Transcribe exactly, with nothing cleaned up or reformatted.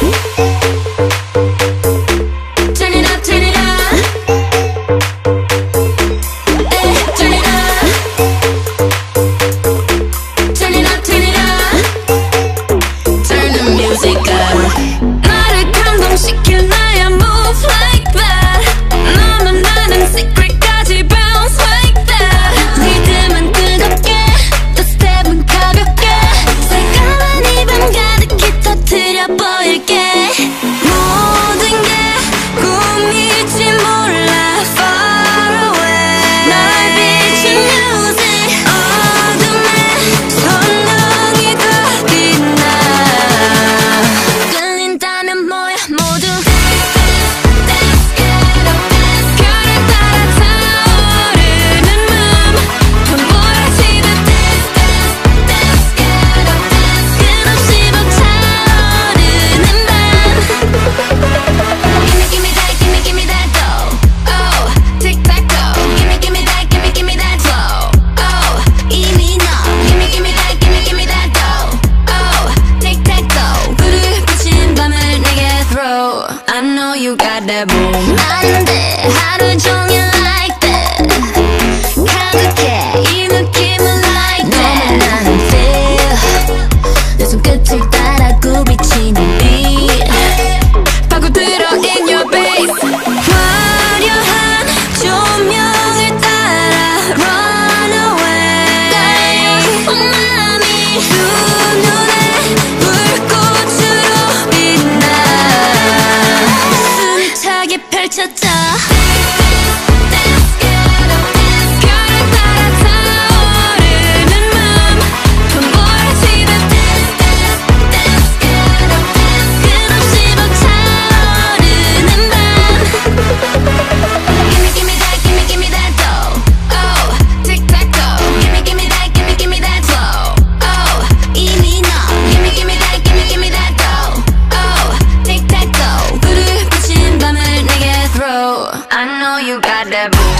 You got that boom. 안 돼, 하루 종일 like that. 가득해, 이 느낌은 like that. 너무 나는 feel 내 손끝을 따라 굽이치는 beat. 파고들어 in your base. 화려한 조명을 따라 run away. 맘이 두 눈에 불꽃으로 빛나. 펼쳤다. 별을 따라 타오르는 맘 손보라지는 끝없이 벅차오르는 밤. Gimme gimme that, gimme gimme that dough. Oh, tic tac toe. Gimme gimme that, gimme gimme that flow. Oh, 이미 너. Gimme gimme that, gimme gimme that dough. Oh, tic tac toe. 불을 붙인 밤을 I know you got that boom.